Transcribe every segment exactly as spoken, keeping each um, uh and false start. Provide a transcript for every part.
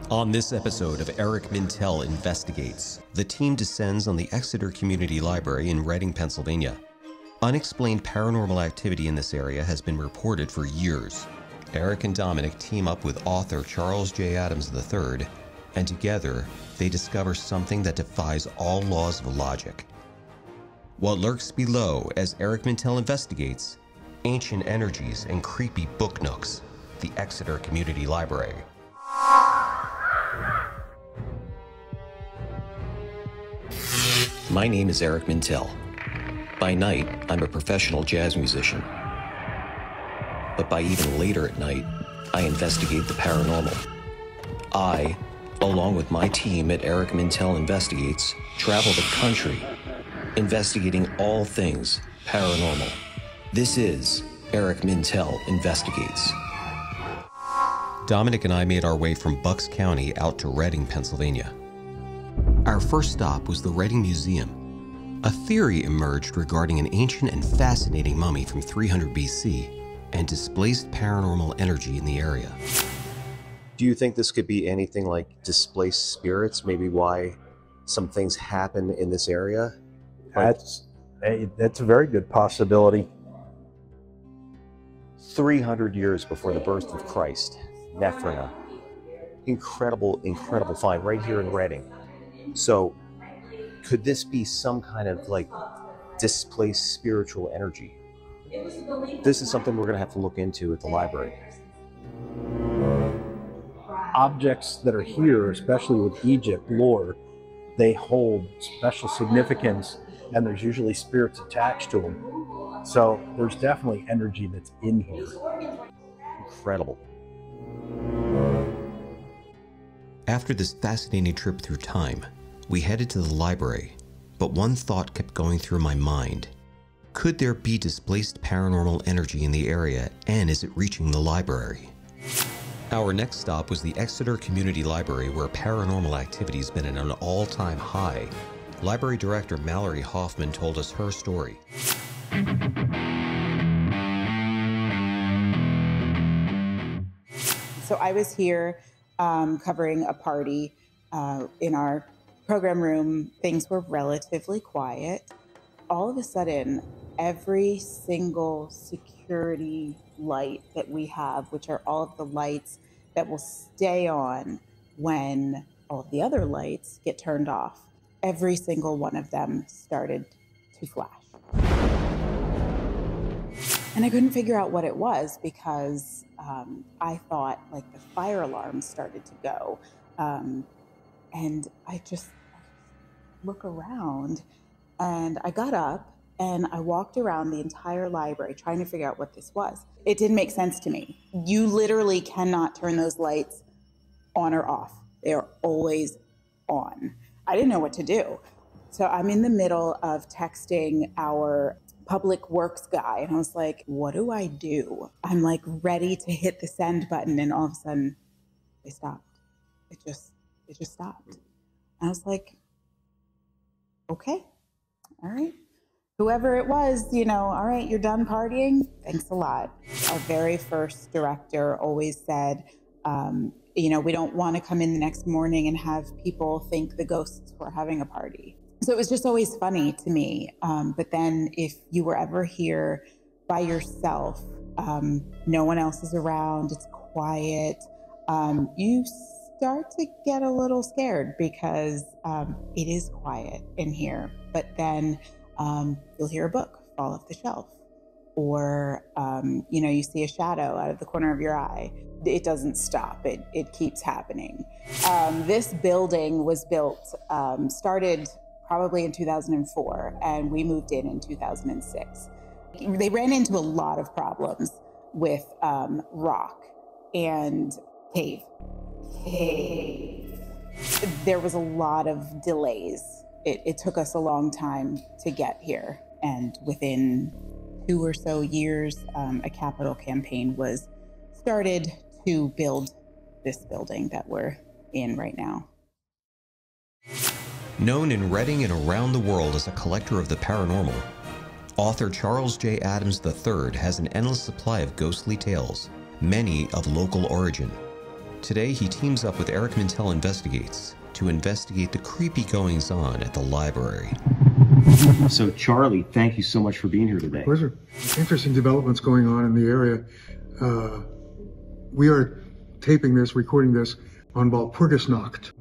On this episode of Eric Mintel Investigates, the team descends on the Exeter Community Library in Reading, Pennsylvania. Unexplained paranormal activity in this area has been reported for years. Eric and Dominic team up with author Charles J. Adams the third, and together they discover something that defies all laws of logic. What lurks below as Eric Mintel investigates ancient energies and creepy book nooks, the Exeter Community Library. My name is Eric Mintel. By night, I'm a professional jazz musician. But by even later at night, I investigate the paranormal. I, along with my team at Eric Mintel Investigates, travel the country, investigating all things paranormal. This is Eric Mintel Investigates. Dominic and I made our way from Bucks County out to Reading, Pennsylvania. Our first stop was the Reading Museum. A theory emerged regarding an ancient and fascinating mummy from three hundred B C and displaced paranormal energy in the area. Do you think this could be anything like displaced spirits? Maybe why some things happen in this area? That's a, that's a very good possibility. three hundred years before the birth of Christ, Nephrina. Incredible, incredible find right here in Reading. So could this be some kind of like displaced spiritual energy? This is something we're going to have to look into at the library. Objects that are here, especially with Egypt lore, they hold special significance, and there's usually spirits attached to them. So there's definitely energy that's in here. Incredible. After this fascinating trip through time, we headed to the library, but one thought kept going through my mind. Could there be displaced paranormal energy in the area, and is it reaching the library? Our next stop was the Exeter Community Library, where paranormal activity has been at an all-time high. Library Director Mallory Hoffman told us her story. So I was here um, covering a party uh, in our program room. Things were relatively quiet. All of a sudden, every single security light that we have, which are all of the lights that will stay on when all of the other lights get turned off, every single one of them started to flash. And I couldn't figure out what it was because um, I thought like the fire alarm started to go. Um, and I just look around, and I got up and I walked around the entire library trying to figure out what this was. It didn't make sense to me. You literally cannot turn those lights on or off. They are always on. I didn't know what to do. So I'm in the middle of texting our public works guy, and I was like, what do I do? I'm like ready to hit the send button, and all of a sudden they stopped. It just, it just stopped. And I was like, okay, all right. Whoever it was, you know, all right, you're done partying. Thanks a lot. Our very first director always said, um, you know, we don't want to come in the next morning and have people think the ghosts were having a party. So it was just always funny to me. Um, but then if you were ever here by yourself, um, no one else is around, it's quiet, um, you start to get a little scared because um, it is quiet in here. But then um, you'll hear a book fall off the shelf, or um, you know, you see a shadow out of the corner of your eye. It doesn't stop. It it keeps happening. Um, this building was built, um, started probably in two thousand four, and we moved in in two thousand six. They ran into a lot of problems with um, rock and cave. Cave. There was a lot of delays. It, it took us a long time to get here, and within two or so years, um, a capital campaign was started to build this building that we're in right now. Known in Reading and around the world as a collector of the paranormal, author Charles J. Adams the third has an endless supply of ghostly tales, many of local origin. Today, he teams up with Eric Mintel Investigates to investigate the creepy goings-on at the library. So, Charlie, thank you so much for being here today. Pleasure. Interesting developments going on in the area. Uh, we are taping this, recording this on Walpurgisnacht,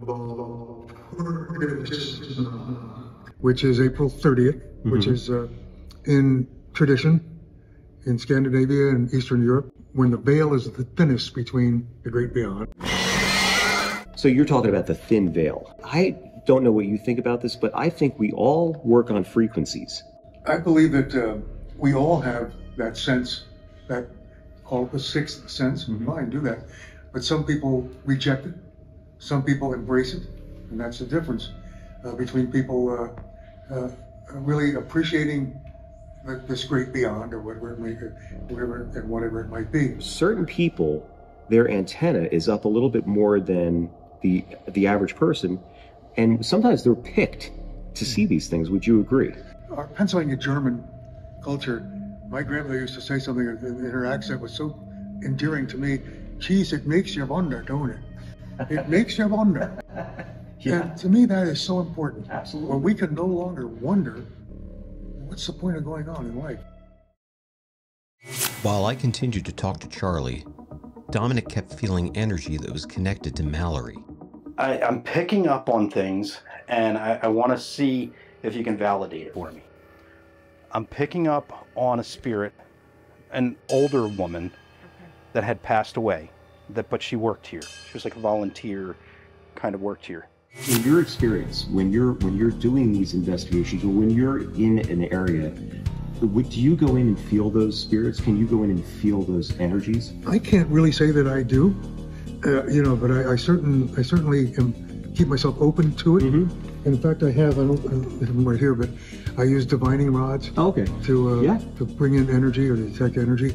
which is April thirtieth, mm-hmm. which is uh, in tradition in Scandinavia and Eastern Europe, when the veil is the thinnest between the great beyond. So you're talking about the thin veil. I don't know what you think about this, but I think we all work on frequencies. I believe that uh, we all have that sense, that call it the sixth sense. Mm-hmm. Fine, do that. But some people reject it, some people embrace it, and that's the difference uh, between people uh, uh, really appreciating this great beyond, or whatever it may, whatever and whatever it might be. Certain people, their antenna is up a little bit more than the the average person, and sometimes they're picked to see these things. Would you agree? Our Pennsylvania German culture, my grandmother used to say something in, in her accent was so endearing to me. Geez, it makes you wonder, don't it? It makes you wonder. Yeah. And to me, that is so important. Absolutely. When we can no longer wonder, what's the point of going on in life? While I continued to talk to Charlie, Dominic kept feeling energy that was connected to Mallory. I, I'm picking up on things, and I, I want to see if you can validate it for me. I'm picking up on a spirit, an older woman okay. that had passed away, that but she worked here. She was like a volunteer, kind of worked here. In your experience, when you're when you're doing these investigations, or when you're in an area, do you go in and feel those spirits? Can you go in and feel those energies? I can't really say that I do, uh, you know, but I, I certain I certainly am, keep myself open to it. Mm-hmm. And in fact, I have I don't, I don't have them right here, but I use divining rods. Oh, okay. To uh, yeah. to bring in energy or to detect energy.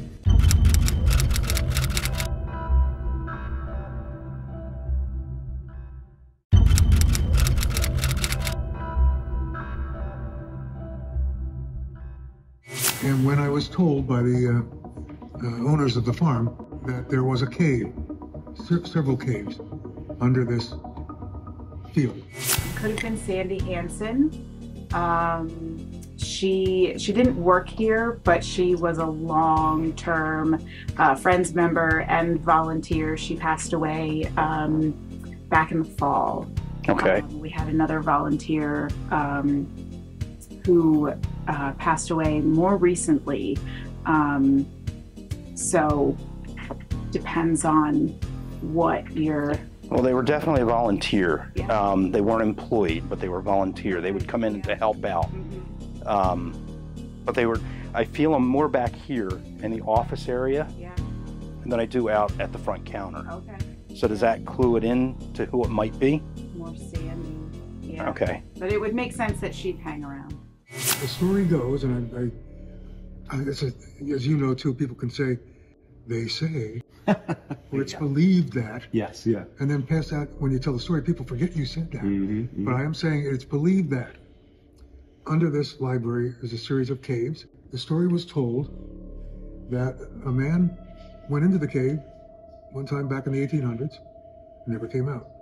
And when I was told by the uh, uh, owners of the farm that there was a cave, se several caves, under this field. Could have been Sandy Hansen. Um, she she didn't work here, but she was a long-term uh, Friends member and volunteer. She passed away um, back in the fall. Okay. Um, we had another volunteer um, who uh, passed away more recently. Um, so depends on what you're... Well, they were definitely a volunteer. Yeah. Um, they weren't employed, but they were volunteer. They would come in to help out. Mm-hmm. um, but they were, I feel them more back here in the office area Yeah. than I do out at the front counter. Okay. So does that clue it in to who it might be? More Sandy. Yeah. Okay. But it would make sense that she'd hang around. The story goes, and I, I, I it's a, as you know too, people can say, they say, or it's yeah. believed that. Yes, yeah. And then past that, when you tell the story, people forget you said that. Mm-hmm, mm-hmm. But I am saying it's believed that under this library is a series of caves. The story was told that a man went into the cave one time back in the eighteen hundreds and never came out.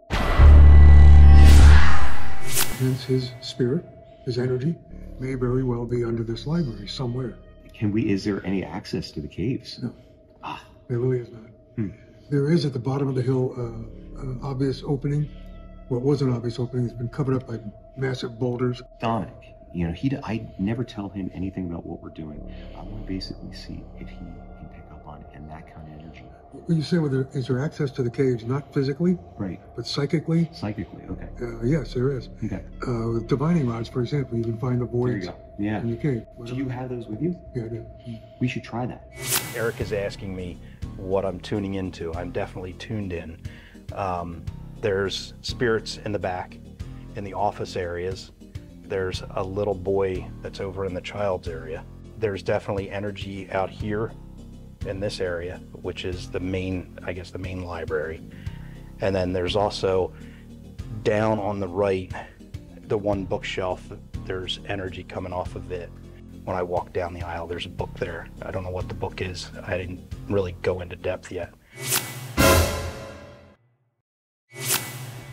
Hence his spirit, his energy, may very well be under this library somewhere. Can we, is there any access to the caves? No. Ah. There really is not. Hmm. There is at the bottom of the hill uh, an obvious opening. Well, it was an obvious opening. It's been covered up by massive boulders. Dominic, you know, he, I never tell him anything about what we're doing. I want to basically see if he can pick up on and that kind of energy. When you say whether is there access to the caves, not physically, right, but psychically? Psychically, okay. Uh, yes, there is. Okay. Uh, with divining rods, for example, you can find the voids yeah. in the cave. Do you have those with you? Yeah, I do. We should try that. Eric is asking me what I'm tuning into. I'm definitely tuned in. Um, there's spirits in the back, in the office areas. There's a little boy that's over in the child's area. There's definitely energy out here in this area, which is the main, I guess the main library. And then there's also down on the right, the one bookshelf, there's energy coming off of it. When I walk down the aisle, there's a book there. I don't know what the book is. I didn't really go into depth yet.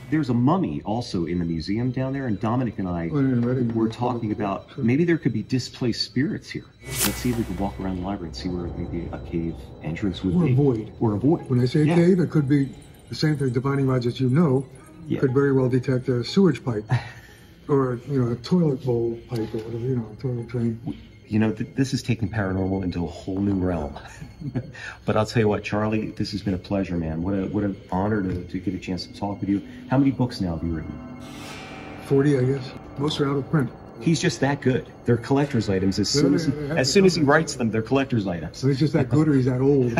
there's a mummy also in the museum down there, and Dominic and I were talking about maybe there could be displaced spirits here. Let's see if we could walk around the library and see where maybe a cave entrance would or be. A void. Or a void. When I say a yeah. cave, it could be the same thing. Divining rods, as you know, yeah. could very well detect a sewage pipe, or you know, a toilet bowl pipe, or whatever, you know, a toilet drain. You know, th this is taking paranormal into a whole new realm. But I'll tell you what, Charlie, this has been a pleasure, man. What a what an honor to, to get a chance to talk with you. How many books now have you written? forty, I guess. Most are out of print. He's just that good. They're collector's items. As soon as he, as soon as he writes them, they're collector's items. So he's just that good, or he's that old.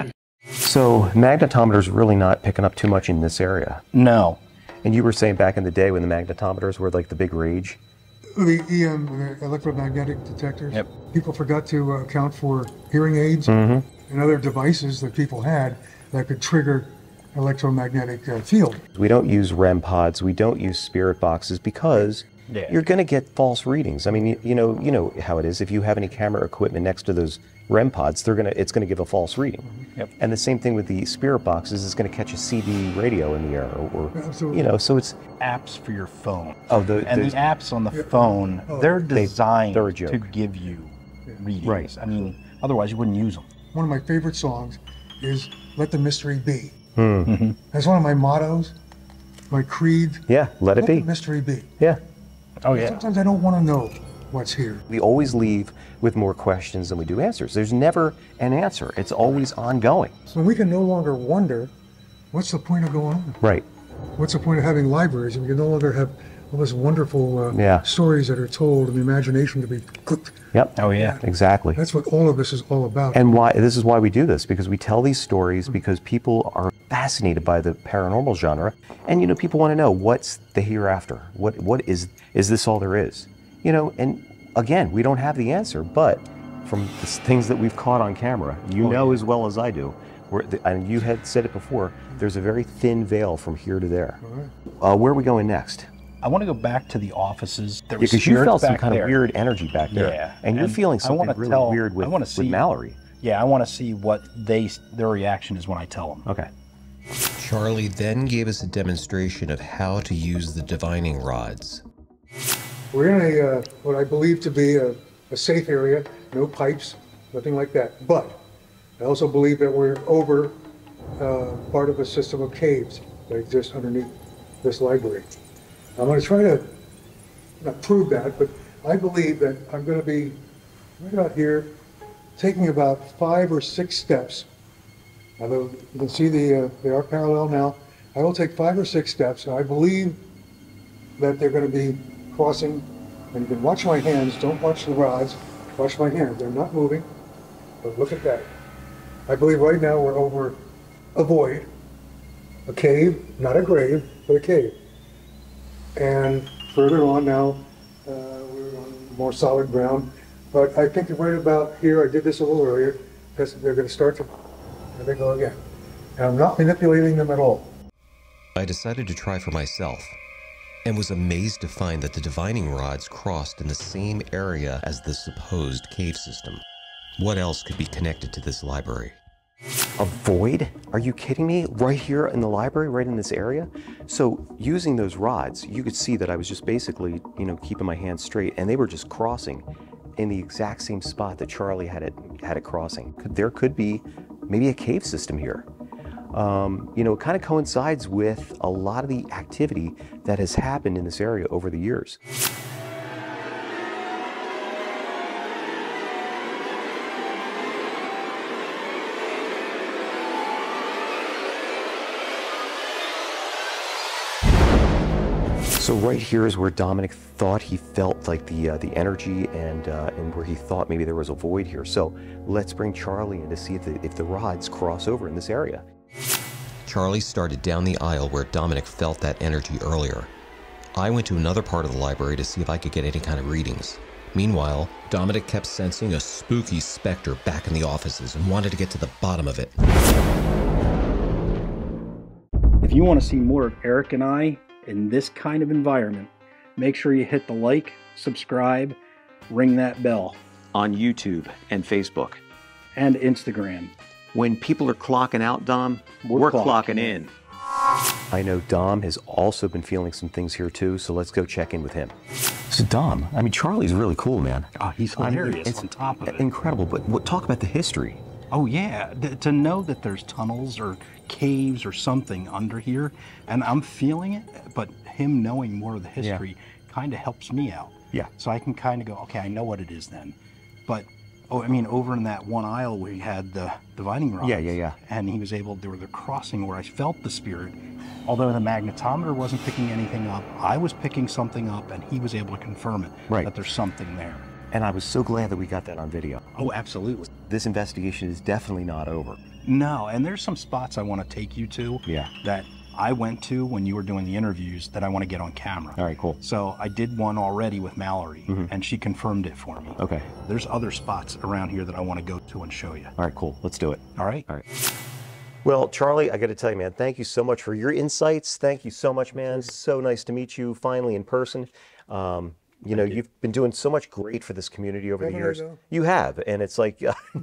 So magnetometers really not picking up too much in this area. No. And you were saying back in the day when the magnetometers were like the big rage. The E M, the electromagnetic detectors. Yep. People forgot to uh, account for hearing aids Mm-hmm. and other devices that people had that could trigger electromagnetic uh, field. We don't use R E M pods. We don't use spirit boxes because Yeah. you're going to get false readings. I mean, you, you know, you know how it is. If you have any camera equipment next to those R E M pods, they're gonna, it's going to give a false reading. Yep. And the same thing with the spirit boxes. It's going to catch a C B radio in the air, or, or Absolutely. you know. So it's Apps for your phone. oh the And the, the apps on the phone, they're designed they're a joke. to give you readings. Right. I mean, otherwise you wouldn't use them. One of my favorite songs is "Let the Mystery Be." hmm. That's one of my mottos, my creed. Yeah, let it Let be. the mystery be. Yeah. Oh yeah. Sometimes I don't want to know what's here. We always leave with more questions than we do answers. There's never an answer. It's always ongoing. So we can no longer wonder, what's the point of going on? Right. What's the point of having libraries? And we can no longer have all these wonderful uh, Yeah. stories that are told and the imagination to be cooked. Yep. Oh yeah. Exactly. That's what all of this is all about. And why this is why we do this, because we tell these stories because people are fascinated by the paranormal genre, and you know, people want to know what's the hereafter. What what is is this all there is? You know, and again, we don't have the answer, but from the things that we've caught on camera, you Oh, know yeah. as well as I do, we're, and you had said it before, there's a very thin veil from here to there. All right. Uh, where are we going next? I want to go back to the offices. There was Because you spirits felt some back kind there. of weird energy back there. Yeah. And you're And feeling I something wanna really tell- weird with, I wanna with see- Mallory. Yeah, I want to see what they their reaction is when I tell them. Okay. Charlie then gave us a demonstration of how to use the divining rods. We're in a uh, what I believe to be a, a safe area, no pipes, nothing like that. But I also believe that we're over uh, part of a system of caves that exist underneath this library. I'm going to try to not prove that, but I believe that I'm going to be right about here, taking about five or six steps. Although you can see the uh, they are parallel now. I will take five or six steps, and I believe that they're going to be crossing. And you can watch my hands. Don't watch the rods. Watch my hands. They're not moving. But look at that. I believe right now we're over a void, a cave, not a grave, but a cave. And further on now, uh, we're on more solid ground. But I think right about here, I did this a little earlier, because they're going to start to, there they go again. And I'm not manipulating them at all. I decided to try for myself and was amazed to find that the divining rods crossed in the same area as the supposed cave system. What else could be connected to this library? A void? Are you kidding me? Right here in the library, right in this area? So using those rods, you could see that I was just basically, you know, keeping my hands straight, and they were just crossing in the exact same spot that Charlie had it had it crossing. Could, there could be maybe a cave system here. Um, you know, it kind of coincides with a lot of the activity that has happened in this area over the years. So right here is where Dominic thought he felt like the uh, the energy, and uh, and where he thought maybe there was a void here. So let's bring Charlie in to see if the, if the rods cross over in this area. Charlie started down the aisle where Dominic felt that energy earlier. I went to another part of the library to see if I could get any kind of readings. Meanwhile, Dominic kept sensing a spooky specter back in the offices and wanted to get to the bottom of it. If you want to see more of Eric and I in this kind of environment, make sure you hit the like, subscribe, ring that bell. On YouTube and Facebook. And Instagram. When people are clocking out, Dom, We're we're, clocking clocking in. I know Dom has also been feeling some things here too, so let's go check in with him. So Dom, I mean, Charlie's really cool, man. Oh, he's hilarious. I mean, on top of it. Incredible, but what, talk about the history. Oh yeah, Th to know that there's tunnels or caves or something under here, and I'm feeling it, but him knowing more of the history yeah. kind of helps me out. Yeah. So I can kind of go, okay, I know what it is then. But, oh, I mean, over in that one aisle where he had the dividing rods. Yeah, yeah, yeah. And he was able, there was a crossing where I felt the spirit. Although the magnetometer wasn't picking anything up, I was picking something up, and he was able to confirm it, right. that there's something there. And I was so glad that we got that on video. Oh, absolutely. This investigation is definitely not over. No, and there's some spots I want to take you to yeah. that I went to when you were doing the interviews that I want to get on camera. All right, cool. So I did one already with Mallory, mm-hmm. and she confirmed it for me. Okay. There's other spots around here that I want to go to and show you. All right, cool. Let's do it. All right? All right. Well, Charlie, I got to tell you, man, thank you so much for your insights. Thank you so much, man. So nice to meet you finally in person. Um, You know, you've been doing so much great for this community over the years. You have, and it's like,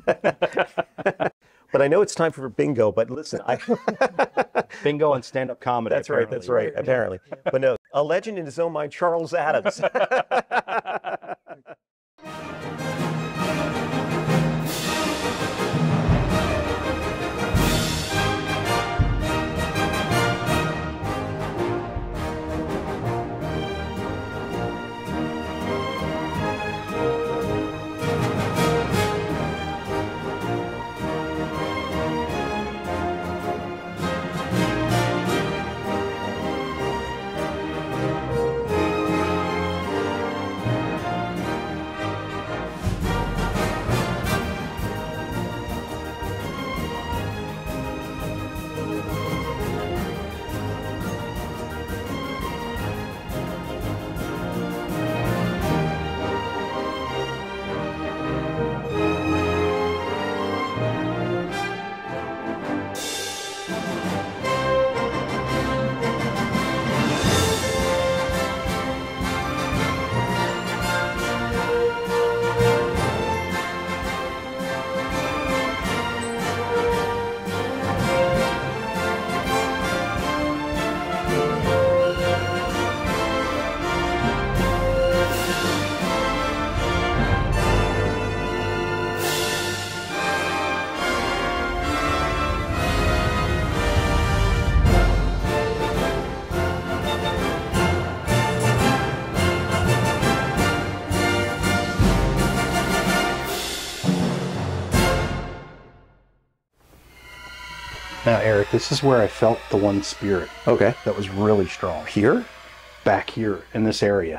but I know it's time for bingo, but listen, I... Bingo and stand-up comedy. That's right, that's right, apparently. But no, a legend in his own mind, Charles Adams. Now, Eric, this is where I felt the one spirit. Okay. That was really strong. Here? Back here, in this area.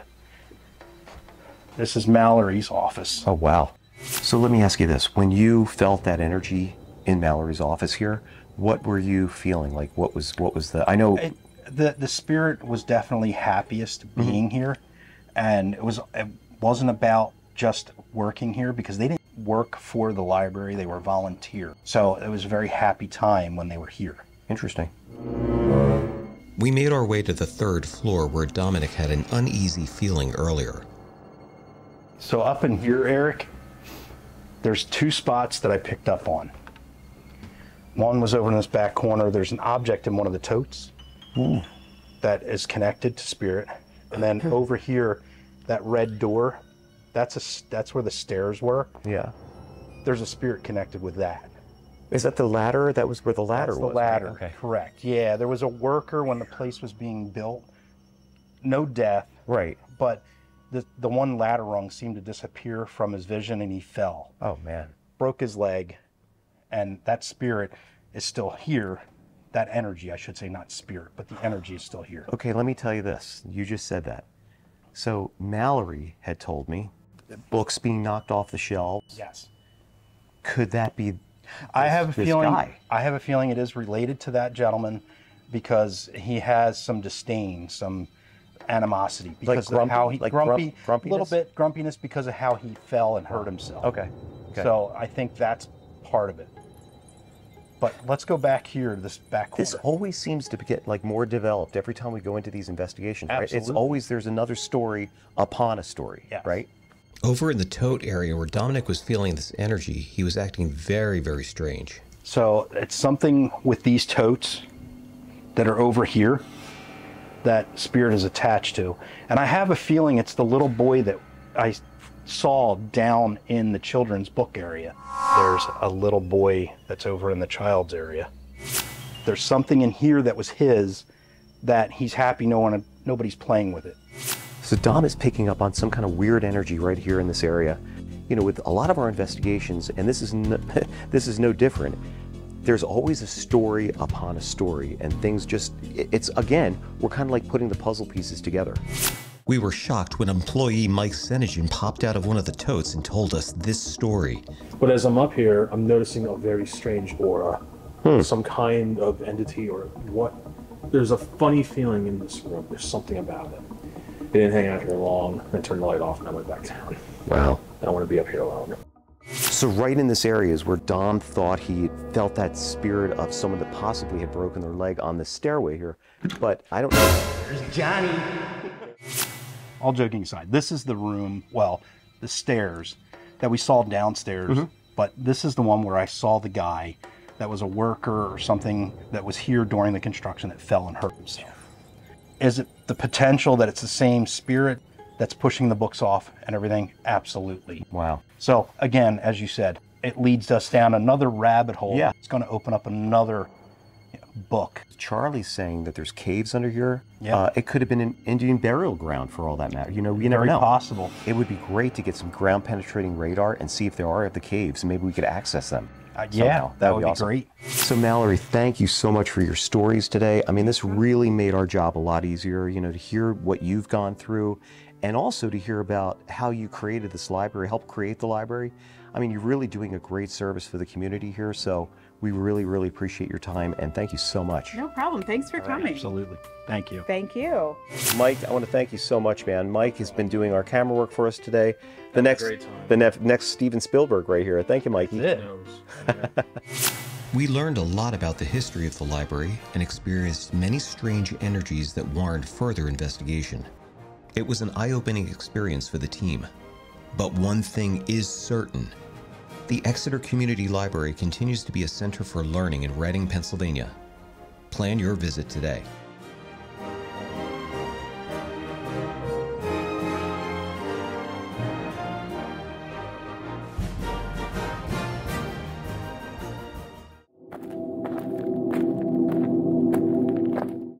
This is Mallory's office. Oh, wow. So let me ask you this. When you felt that energy in Mallory's office here, what were you feeling? Like, what was what was the... I know... It, the, the spirit was definitely happiest being mm-hmm. here. And it, was, it wasn't about just working here, because they didn't work for the library, they were volunteer. So it was a very happy time when they were here. Interesting. We made our way to the third floor where Dominic had an uneasy feeling earlier. So up in here, Eric, there's two spots that I picked up on. One was over in this back corner. There's an object in one of the totes Ooh. that is connected to spirit. And then over here, that red door, That's a, that's where the stairs were. Yeah. There's a spirit connected with that. Is that the ladder? That was where the ladder that's the was. The ladder, right? Okay. Correct. Yeah, there was a worker when the place was being built. No death. Right. But the, the one ladder rung seemed to disappear from his vision, and he fell. Oh, man. Broke his leg, and that spirit is still here. That energy, I should say, not spirit, but the energy is still here. Okay, let me tell you this. You just said that. So Mallory had told me books being knocked off the shelves. Yes. Could that be this, I have a feeling guy? I have a feeling it is related to that gentleman, because he has some disdain, some animosity because like of how he like grumpy grump, a little bit grumpiness because of how he fell and hurt himself. Okay. okay. So I think that's part of it. But let's go back here to this back corner. This always seems to get like more developed every time we go into these investigations, right? Absolutely. It's always there's another story upon a story, yes. right? Over in the tote area where Dominic was feeling this energy, he was acting very, very strange. So it's something with these totes that are over here that spirit is attached to. And I have a feeling it's the little boy that I saw down in the children's book area. There's a little boy that's over in the child's area. There's something in here that was his that he's happy no one, nobody's playing with it. So Dom is picking up on some kind of weird energy right here in this area. You know, with a lot of our investigations, and this is no, this is no different, there's always a story upon a story, and things just, it's, again, we're kind of like putting the puzzle pieces together. We were shocked when employee Mike Senishen popped out of one of the totes and told us this story. But as I'm up here, I'm noticing a very strange aura. Hmm. Some kind of entity or what. There's a funny feeling in this room. There's something about it. I didn't hang out here long. I turned the light off and I went back down. Wow. I don't want to be up here alone. So right in this area is where Dom thought he felt that spirit of someone that possibly had broken their leg on the stairway here. But I don't know. There's Johnny. All joking aside, this is the room, well, the stairs that we saw downstairs, mm-hmm. but this is the one where I saw the guy that was a worker or something that was here during the construction that fell and hurt himself. Is it the potential that it's the same spirit that's pushing the books off and everything? Absolutely. Wow. So again, as you said, it leads us down another rabbit hole. Yeah. It's going to open up another you know, book. Charlie's saying that there's caves under here. Yeah. Uh, it could have been an Indian burial ground for all that matter. You know, you never Very know. possible. It would be great to get some ground penetrating radar and see if there are at the caves, and maybe we could access them. Uh, yeah, somehow. that would be, be awesome. great. So Mallory, thank you so much for your stories today. I mean, this really made our job a lot easier, you know, to hear what you've gone through and also to hear about how you created this library, helped create the library. I mean, you're really doing a great service for the community here, so we really, really appreciate your time, and thank you so much. No problem. Thanks for coming. Absolutely. Thank you. Thank you. Mike, I want to thank you so much, man. Mike has been doing our camera work for us today. The Had a next, great time. the ne next Steven Spielberg right here. Thank you, Mikey. That's it. We learned a lot about the history of the library and experienced many strange energies that warrant further investigation. It was an eye-opening experience for the team. But one thing is certain. The Exeter Community Library continues to be a center for learning in Reading, Pennsylvania. Plan your visit today.